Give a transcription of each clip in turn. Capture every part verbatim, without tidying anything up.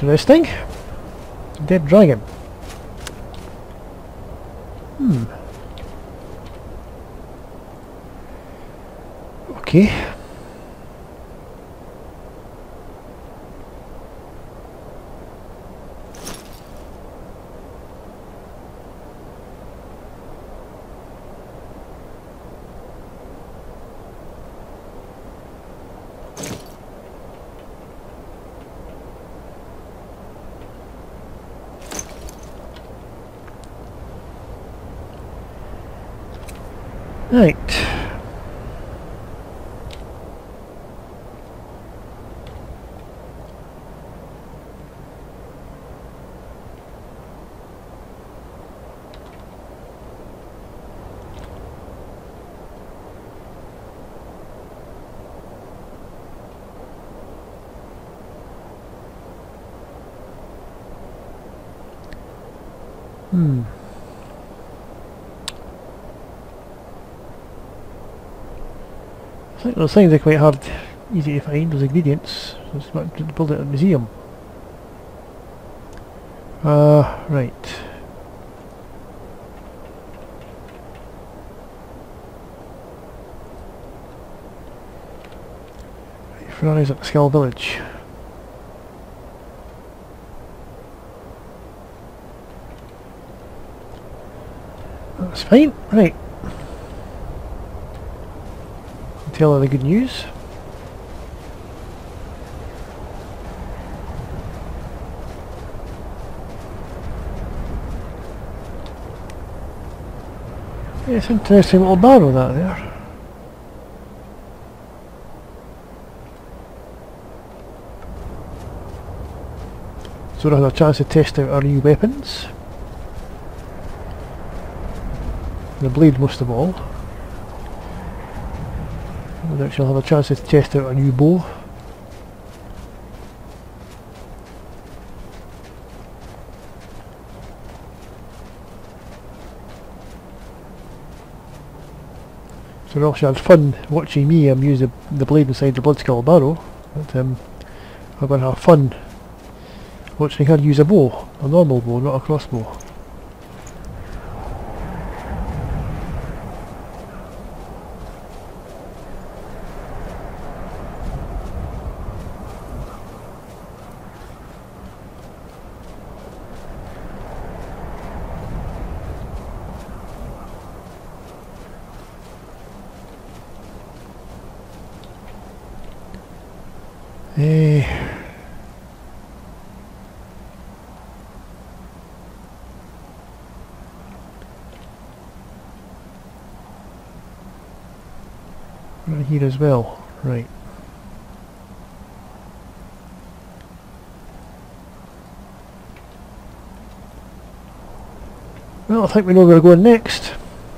Interesting. Dead dragon. Hmm. Okay. Right. Hmm. I think those things are quite hard, easy to find, those ingredients. So it's not to build it at a museum. Uh, right. Ferrari's at the Skull Village. That's fine, right. Tell her the good news. Yeah, it's an interesting little barrow that there. So we'll have a chance to test out our new weapons. The blade most of all. No doubt she'll have a chance to test out our new bow. So we also had fun watching me um, use the, the blade inside the Bloodskull barrow. But um, I'm going to have fun watching her use a bow, a normal bow, not a crossbow. Eh. Right here as well, right. Well, I think we know where we're going next.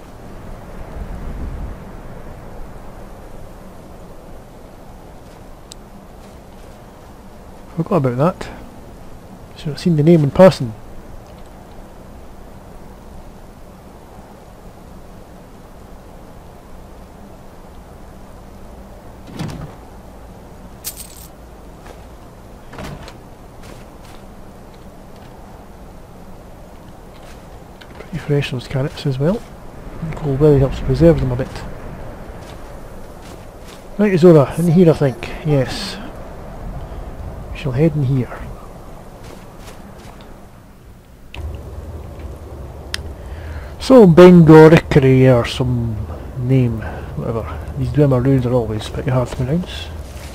Forgot about that. Should have seen the name in person. Pretty fresh, those carrots as well. Cold weather helps preserve them a bit. Right, Zora, in here I think, yes. We shall head in here. So, Bengorikri or some name, whatever. These Dwemer runes are always pretty hard to pronounce.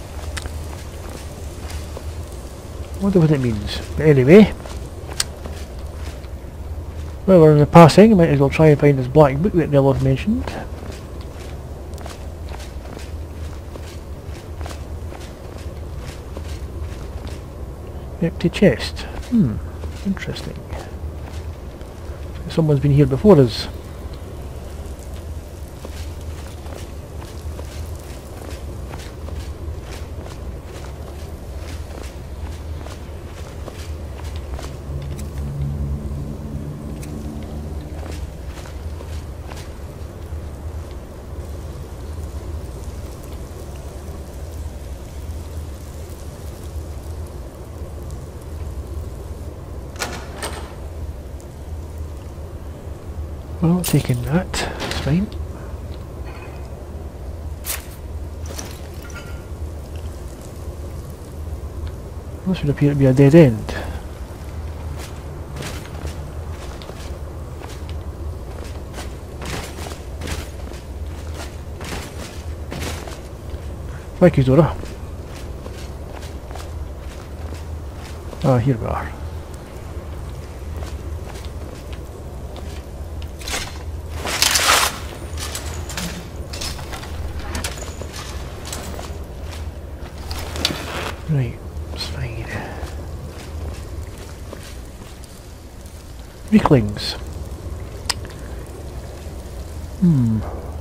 I wonder what it means. But anyway, well, we're in the passing, might as well try and find this black book that Nelov mentioned. Empty chest. Hmm, interesting. Someone's been here before us. We're not taking that, it's fine. This would appear to be a dead end. Thank you, Zora. Ah, here we are. Right, it's fine. Weaklings. Hmm.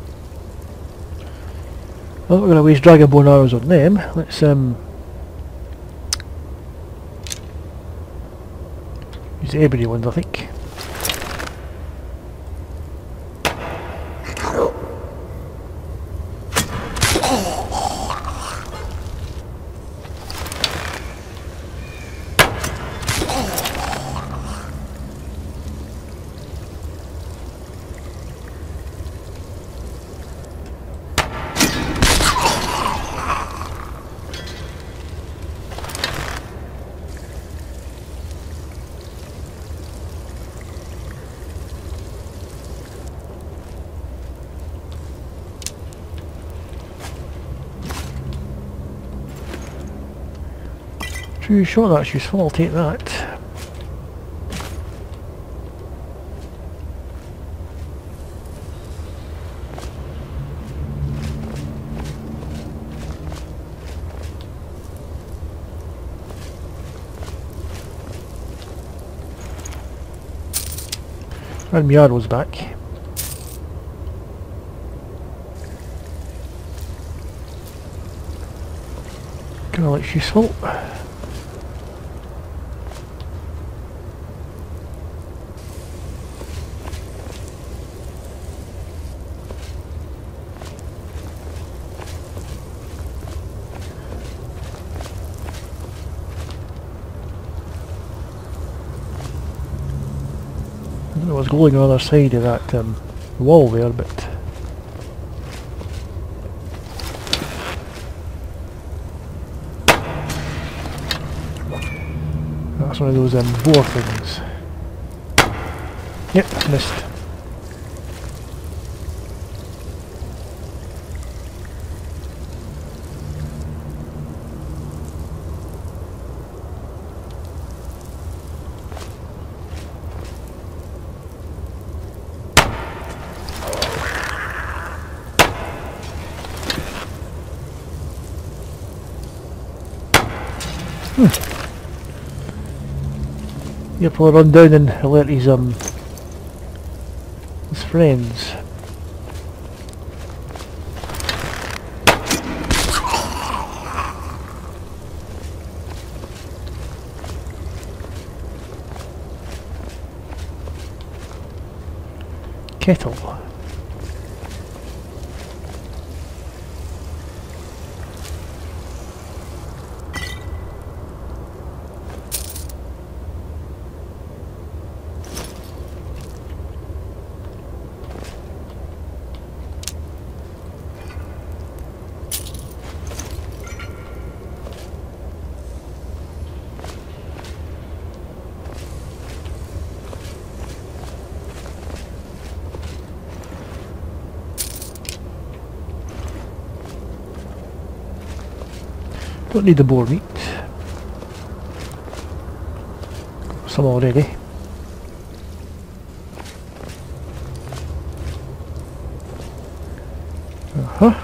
Well, we're going to waste dragon bone arrows on them. Let's um use the ebony ones, I think. True shot, that's useful, I'll take that. And my arrow's back. Kinda looks useful. I don't know what's glowing on the other side of that um, wall there, but that's one of those um, boar things. Yep, missed. Yep, we'll run down and alert his um his friends. Kettle. Don't need the boar meat. Some already. Uh-huh.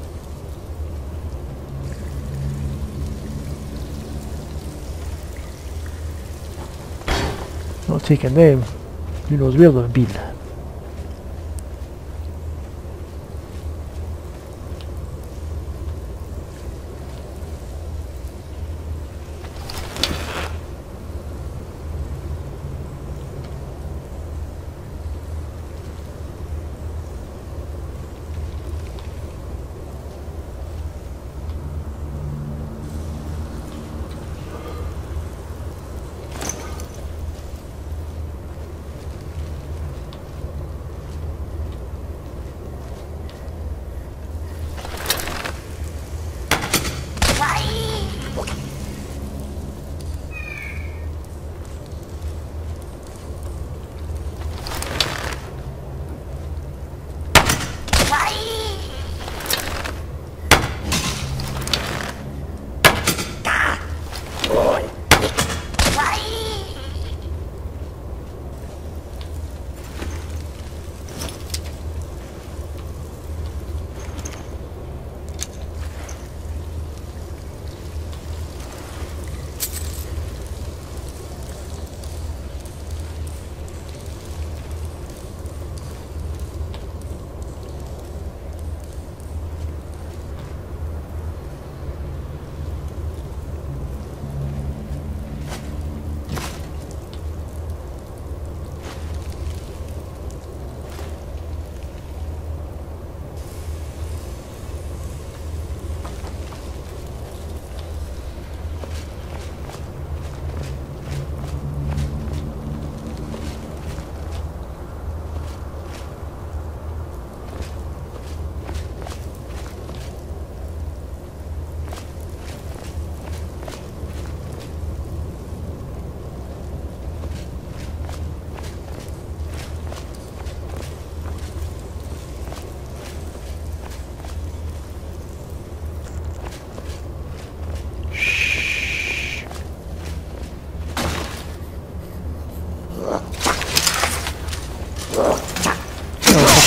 Not taking them. Who knows where they've been.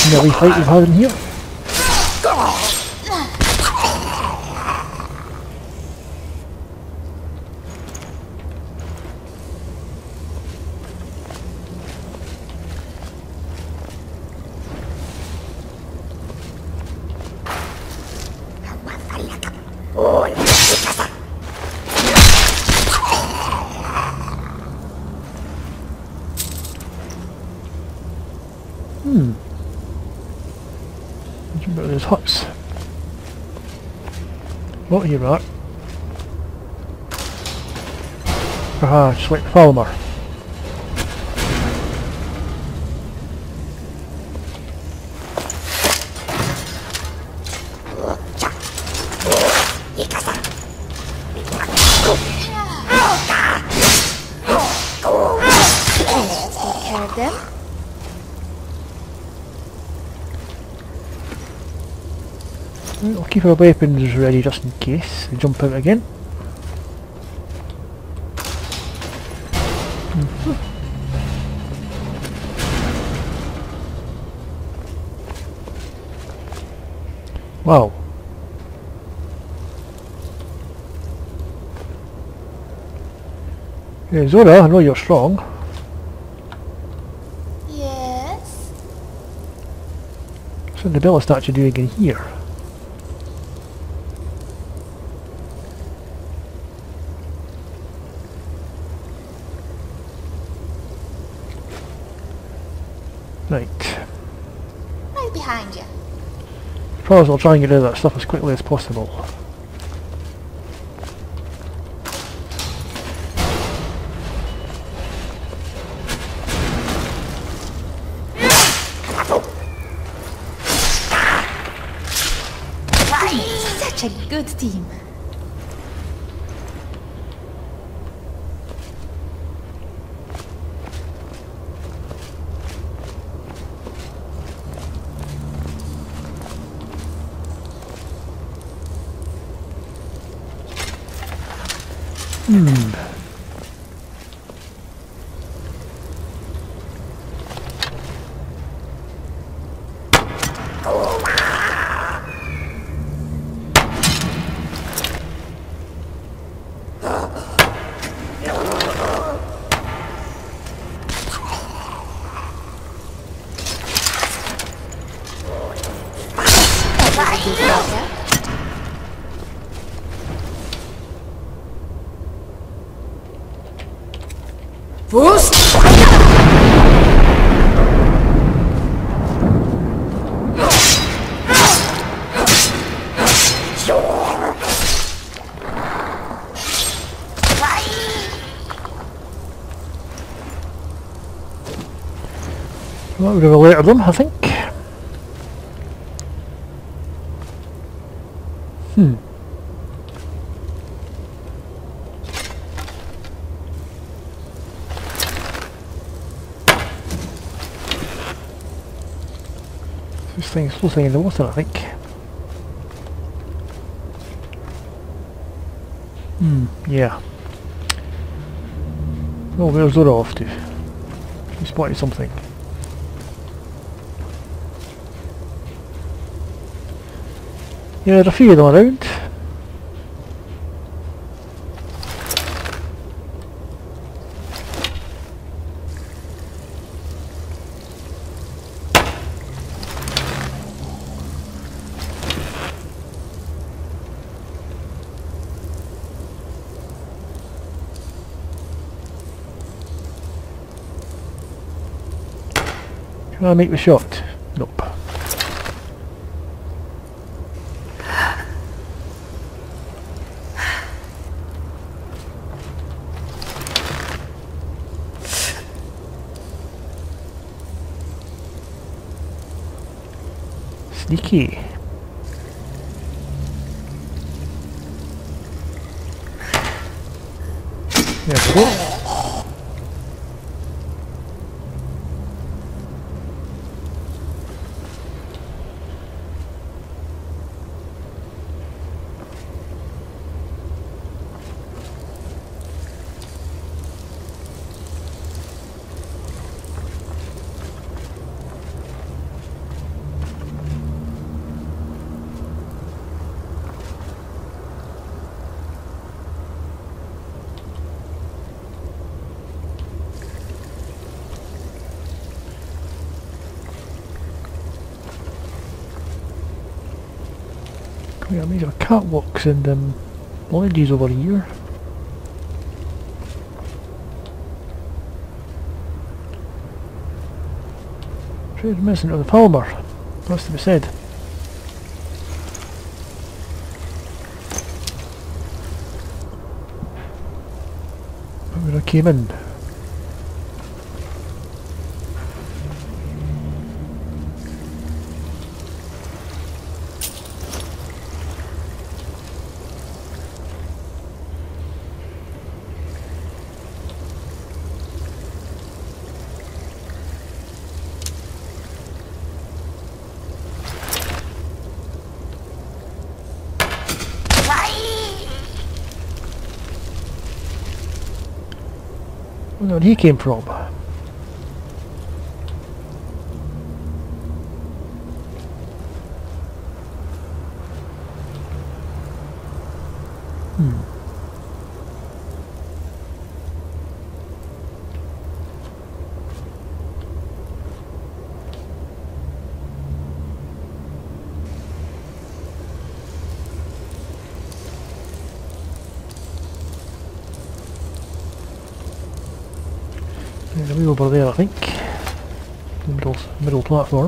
melee fight we've had in here. Hmm. What about those huts? Oh, here we are. Aha, just like the Falmer. Take care of them. I'll keep our weapons ready just in case they jump out again. Mm-hmm. Wow. Hey, Zora, I know you're strong. Yes. What's the Bella statue doing in here? Right. Right behind you. Promise I'll try and get rid of that stuff as quickly as possible. Such a good team. Hmm. Boost! That would have alerted them, I think. Hmm. This thing's floating in the water, I think. Hmm, yeah. Oh, where's Zora off to? She spotted something. Yeah, there's a few of them around. Can I make the shot? Nope. Sneaky. There we go. Yeah, these are catwalks and um, lodges over here. Trade missing of the Palmer. That's to be said. When I came in. Where he came from? Hmm. There's a wheel over there, I think. The middle, middle platform.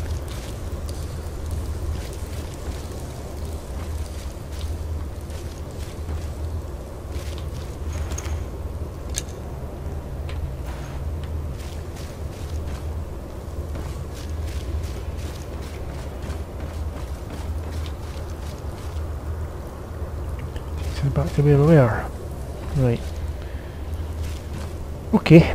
So back to where we were. Right. Okay.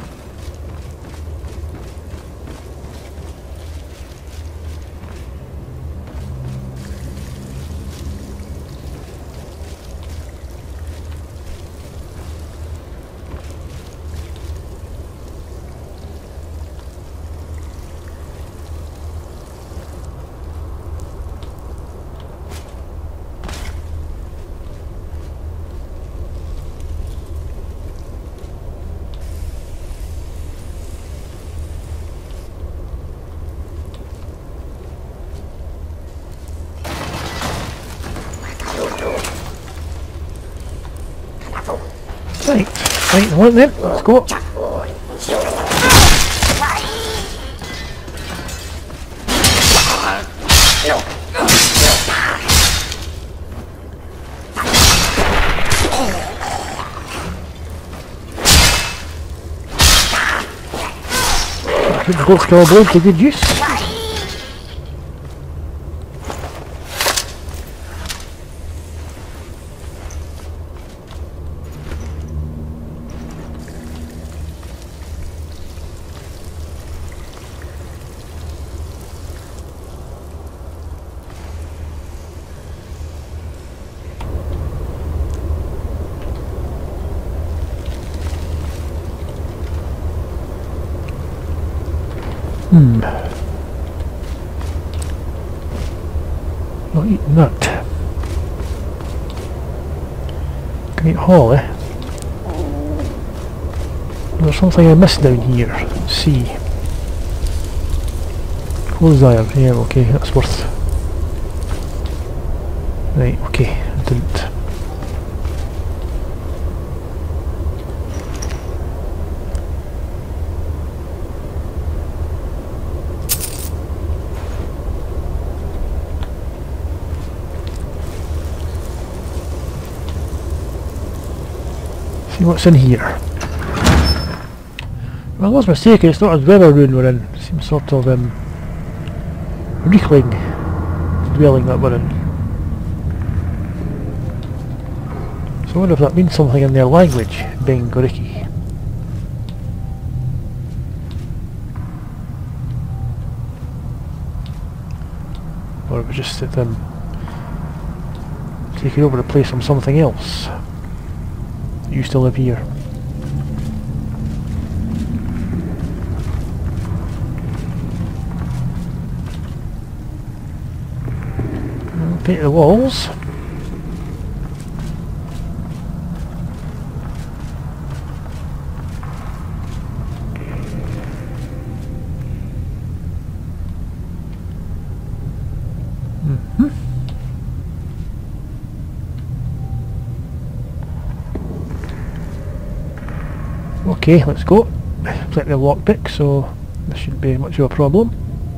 Right, right, one then, let's go. Put the Ghost Killer blade to good use. Hmm. Not eating that. Can eat Holly. There's something I missed down here. Let's see. Clothes iron. Yeah, okay, that's worth. Right, okay, I didn't. See what's in here. Well, I was mistaken, it's not a weather rune we're in. It seems sort of um, Reekling dwelling that we're in. So I wonder if that means something in their language, Bengoriki. Or it was just that um, taking over the place from something else. You still live here. Paint the walls. Mm-hmm. Okay, let's go. Plenty of lockpick, so this shouldn't be much of a problem.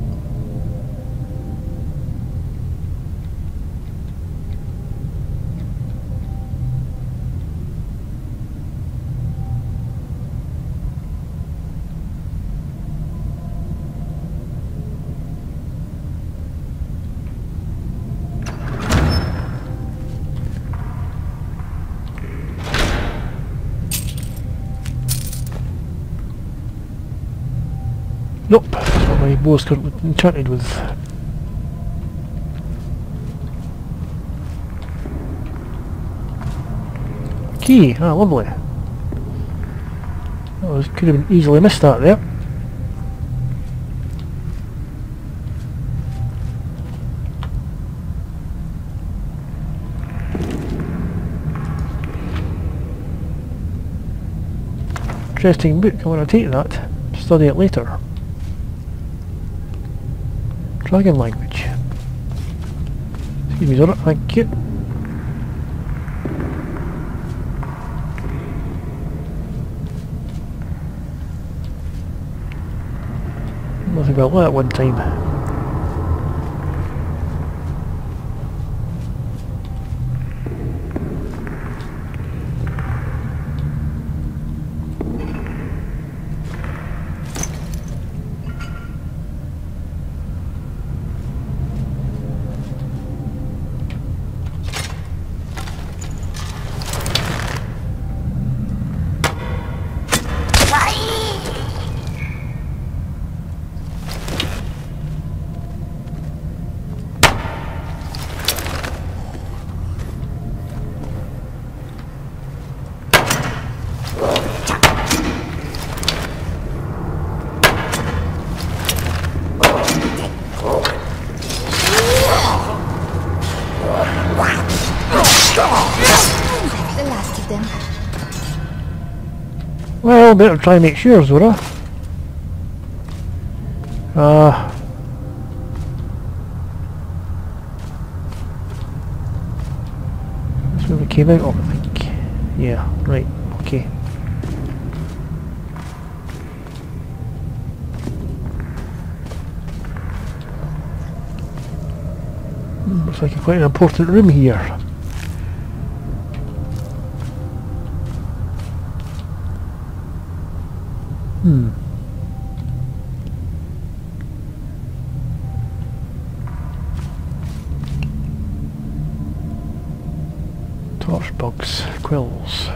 Nope, that's what my bow's currently enchanted with. Key, ah lovely. That was, could have been easily missed that there. Interesting book, I want to take that, study it later. Dragon language. Excuse me, Zora, thank you. Nothing about that one time. The last of them. Well, better try and make sure, Zora. Ah. Uh, that's where we came out of, I think. Yeah, right, okay. Hmm, looks like a quite an important room here. Hmm. Torch bugs, quills.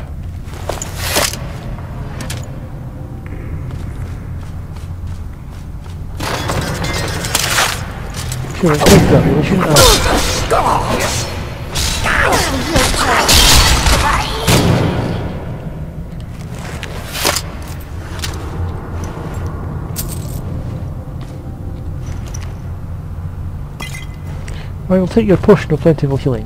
Sure, it's like that really, shouldn't I? I will take your potion of plentiful healing.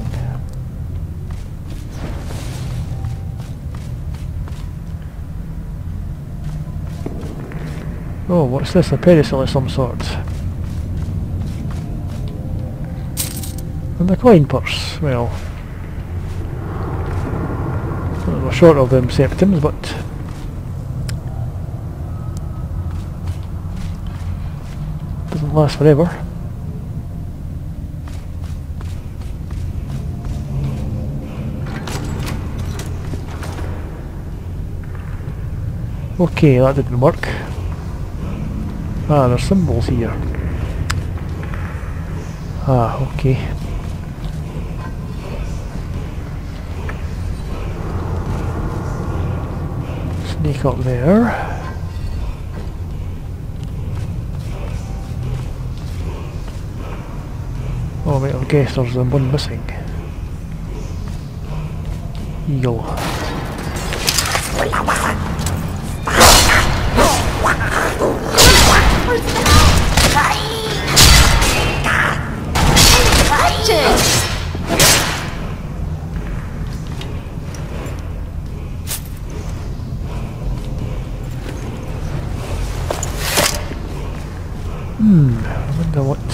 Oh, what's this? A pedestal of some sort. And a coin purse. Well, we're short of them septims, but doesn't last forever. Okay, that didn't work. Ah, there's symbols here. Ah, okay. Sneak up there. Oh wait, I guess there's um, one missing. Eagle. Hmm, I wonder what...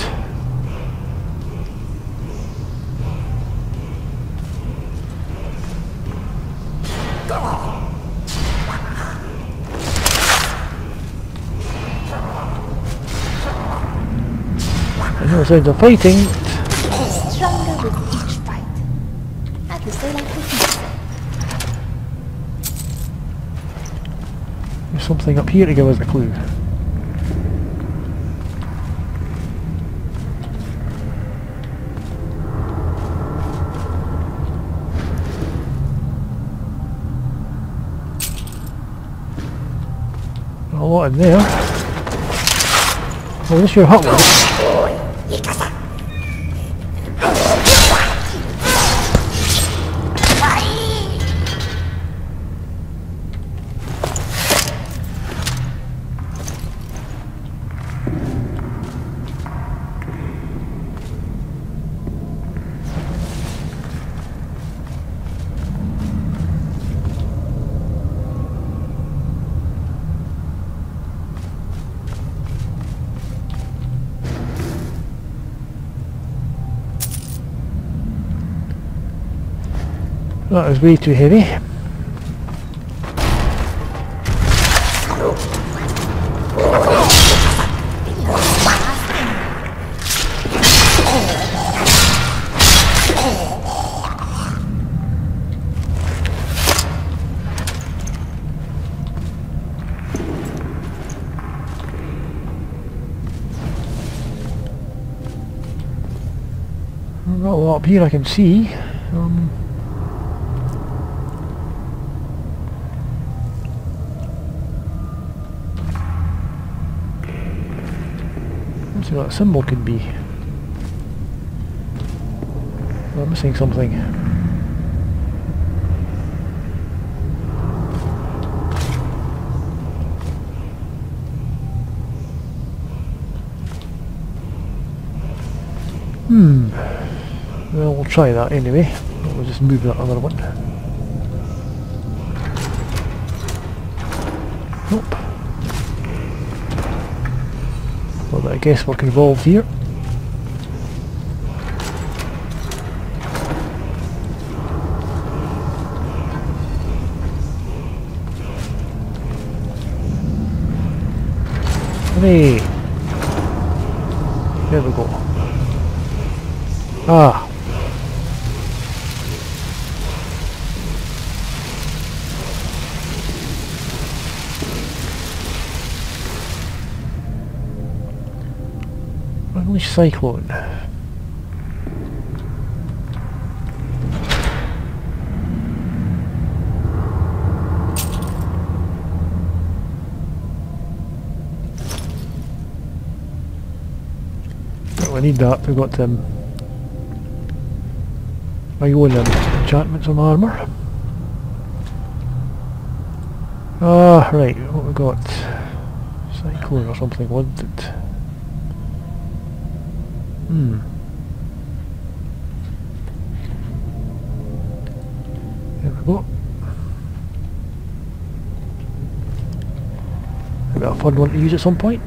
No sounds of fighting. Stronger with each fight. At least I like to think so. There's something up here to give us a clue. A lot in there. Oh, this your hot one. That was way too heavy. Not a lot up here I can see. Um, let's see what that symbol could be. Oh, I'm missing something. Hmm. Well, we'll try that anyway. We'll just move that other one. Nope. Well, I guess work involved here. Hooray! There we go. Ah! English cyclone. Well, we need that. We've got um, my own um, enchantments on armour. Ah, right. What we got? Cyclone or something, wasn't it? Hmm. There we go. Maybe a fun one to use at some point.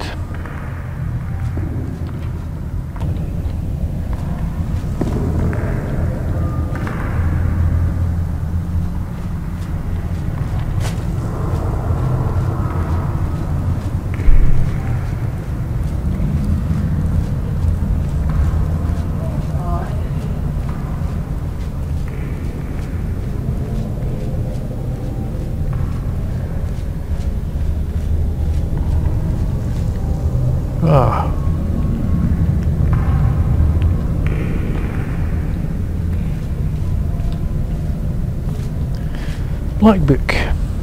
Ah. Black book.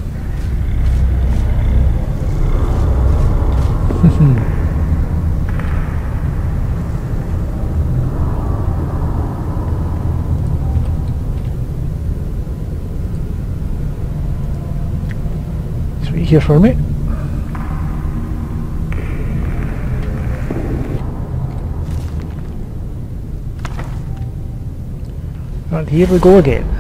Just wait here for a minute. And here we go again.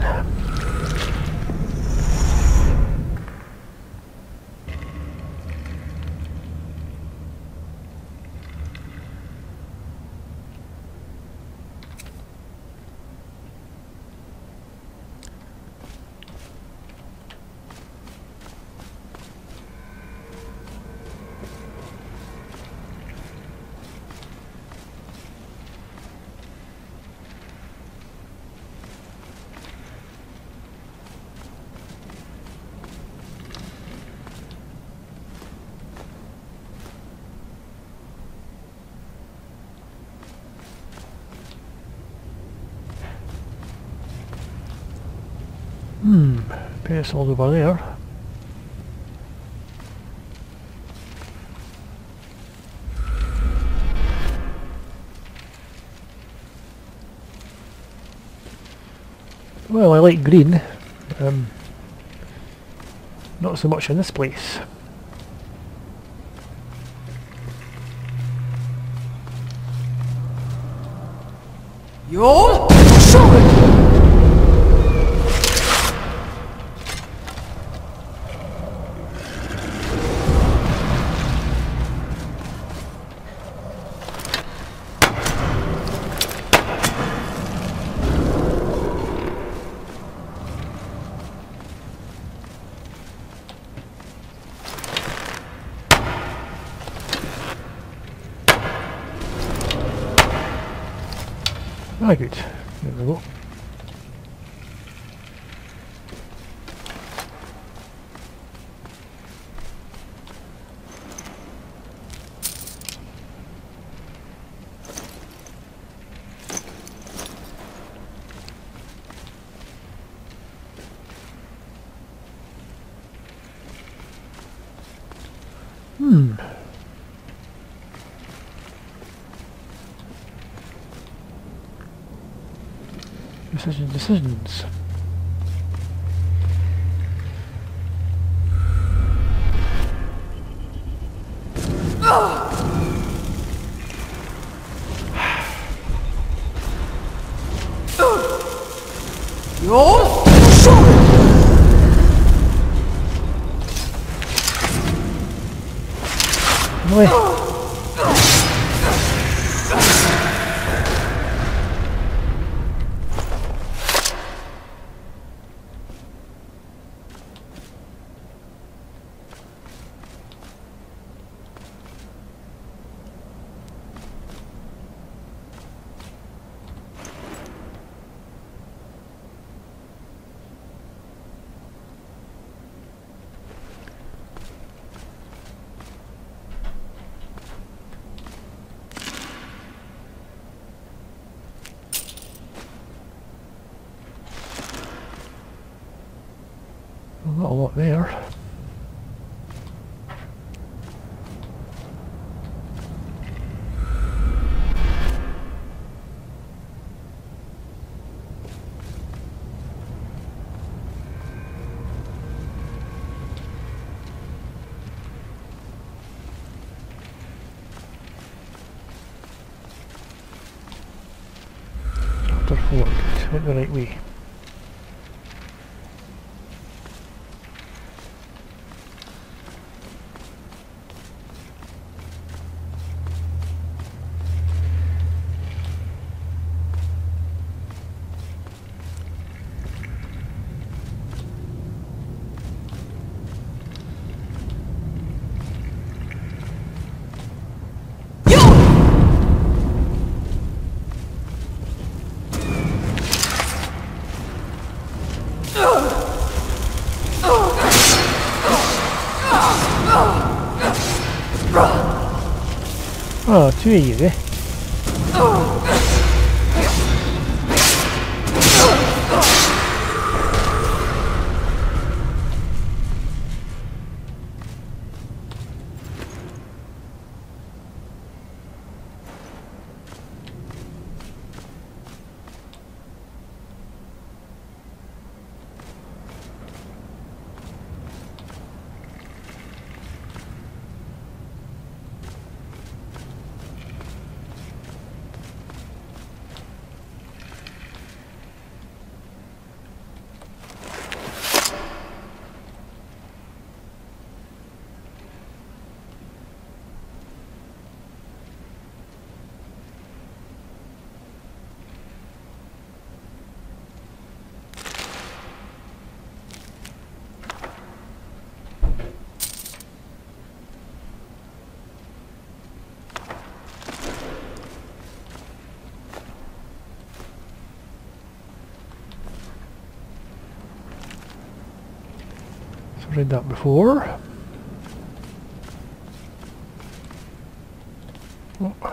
Hmm, pedestal's over there. Well, I like green. Um, not so much in this place. Yo! Ah, good. There we go. Hmm. Decisions, decisions. Yo! Really? Well, not a lot there. Chapter four. Good. Went the right way. Oh, too easy. I've read that before. Oh.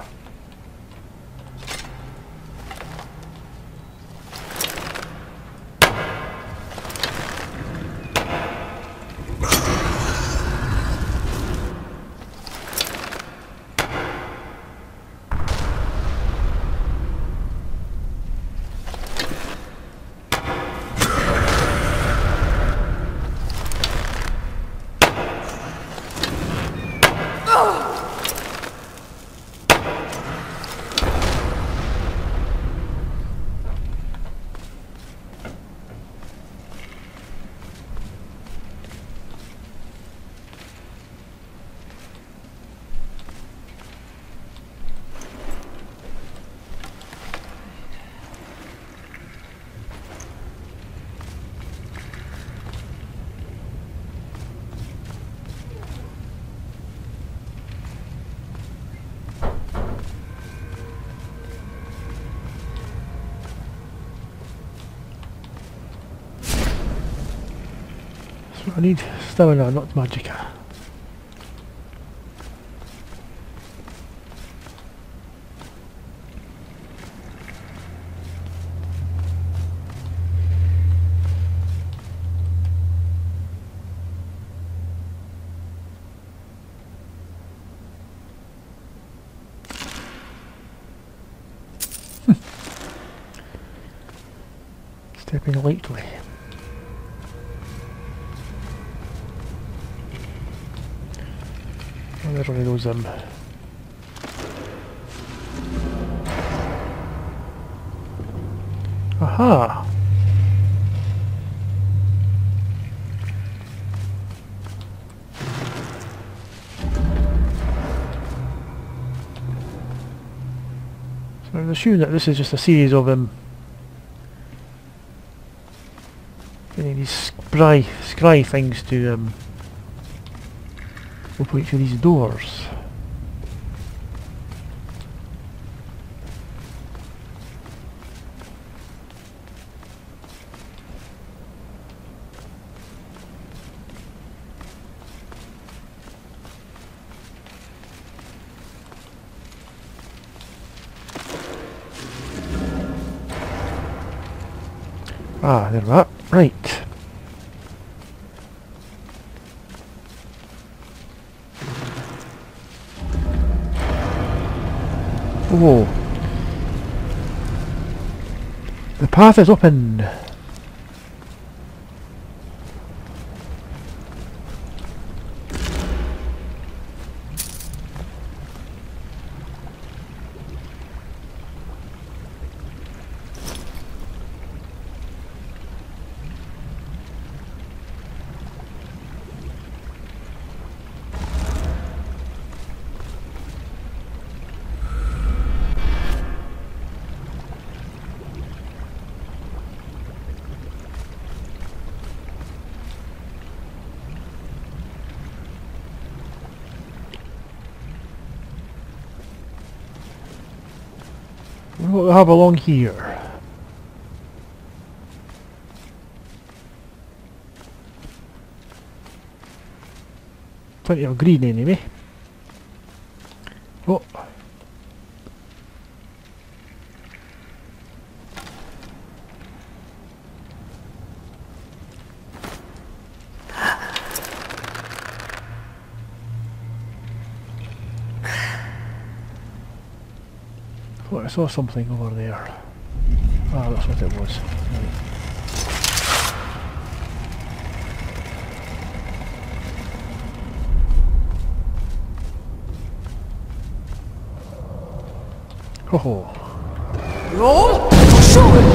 I need stamina, not magicka. Stepping lightly. Oh, there's one of those um aha! So I'm assuming that this is just a series of um getting these spry, scry things to um, open each of these doors. Ah, there we are. Right. Oh. The path is open. What do we have along here? Plenty of green anyway. Oh. Oh, I saw something over there. Ah, that's what it was. Right. Ho ho. Roll! Shoot!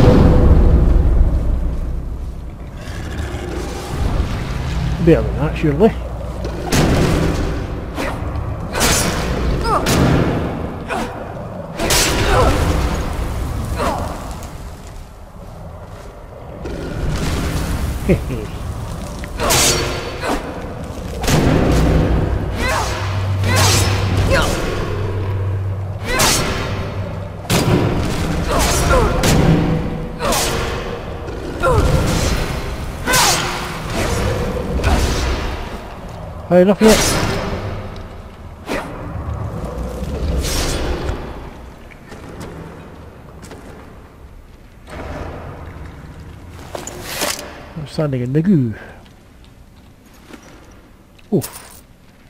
Better than that, surely. Hehe. High enough yet? I'm standing in the goo. Oof.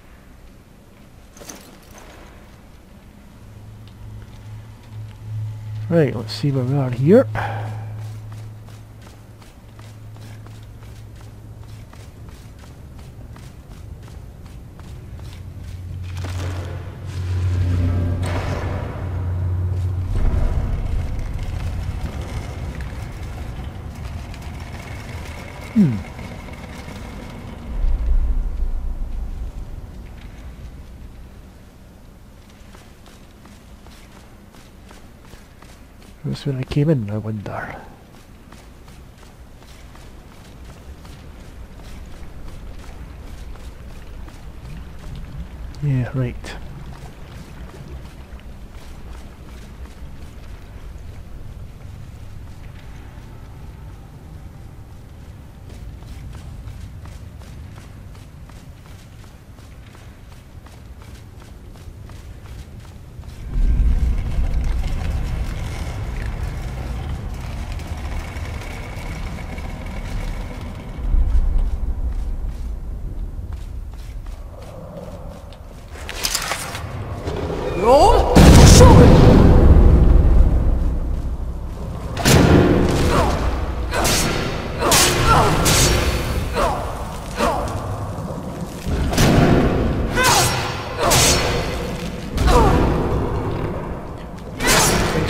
Right, let's see where we are here. Hmm. That's when I came in, I wonder. Yeah, right.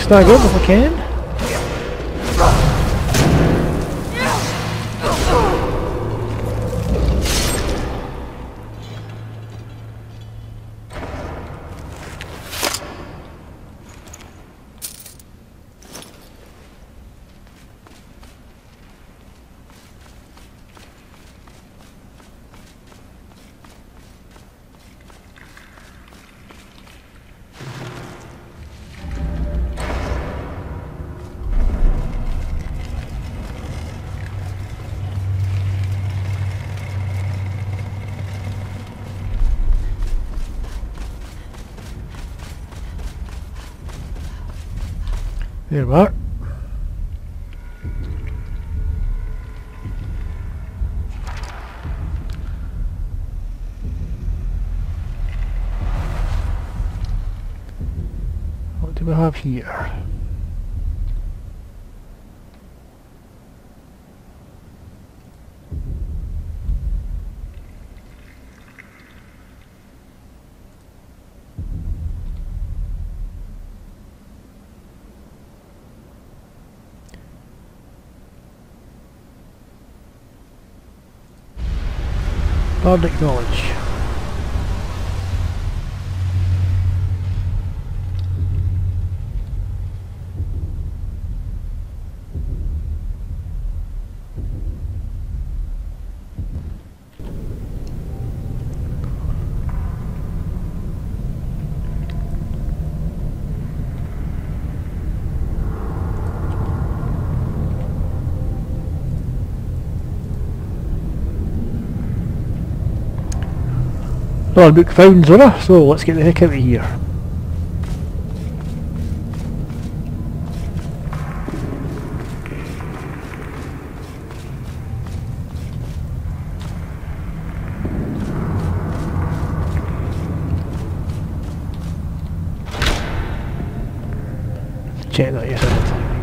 stagger if I can. There we are. What do we have here? Bardic knowledge. Another book found, Zora, so let's get the heck out of here. Check that, yes I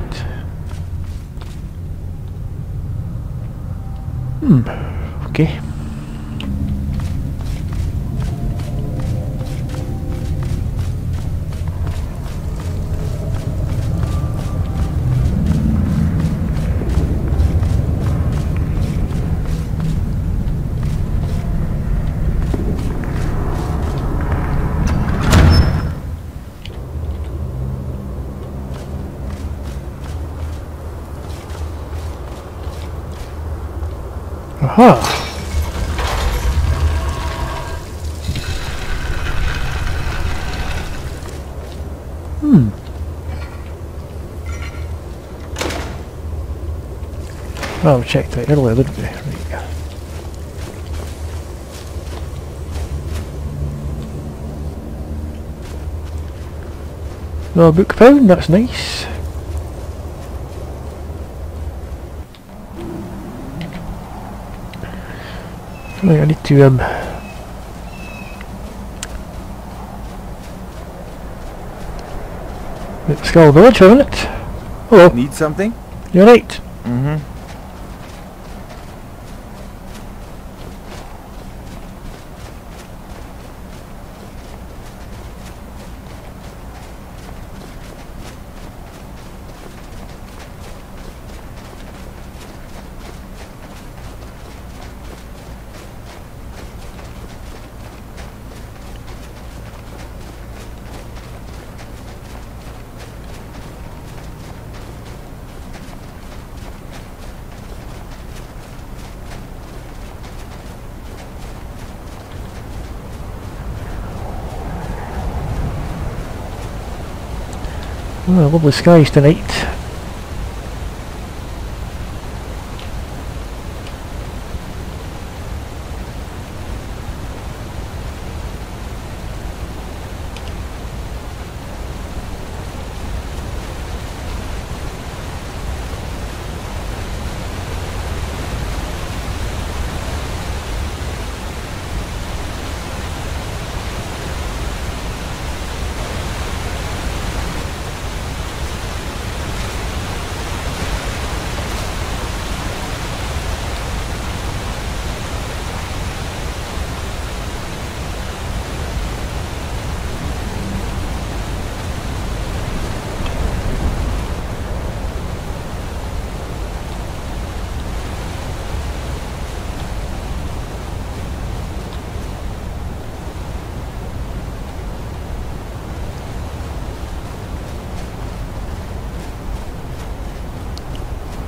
did. Hmm, okay. Aha! Hmm. Well, we checked that earlier, didn't we? Right. No book found, that's nice. Right, I need to um make the Skull Village, haven't it? Hello. Need something? You're right. Mm-hmm. Oh, lovely skies tonight.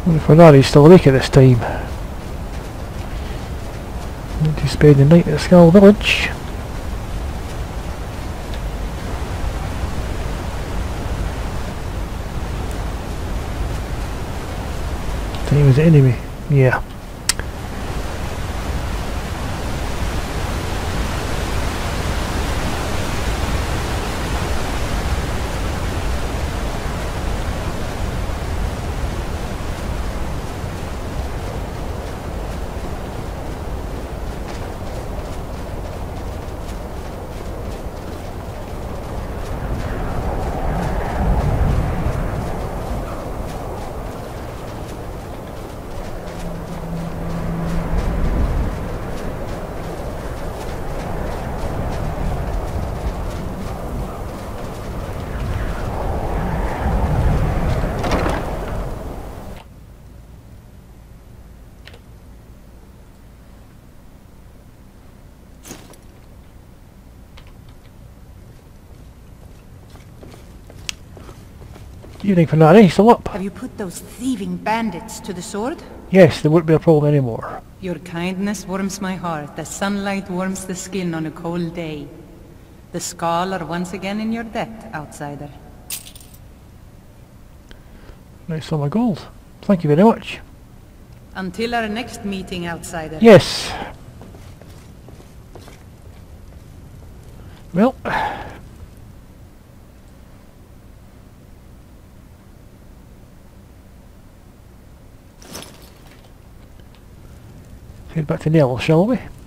Well, Ferrari's still awake at this time. Going to spend the night at Skull Village. Time is it enemy? Yeah. Evening, Ferrari. Still up? Have you put those thieving bandits to the sword? Yes, there won't be a problem anymore. Your kindness warms my heart as sunlight warms the skin on a cold day. The Skull are once again in your debt, outsider. Nice on my gold. Thank you very much. Until our next meeting, outsider. Yes. Well. Head back to Nell, shall we?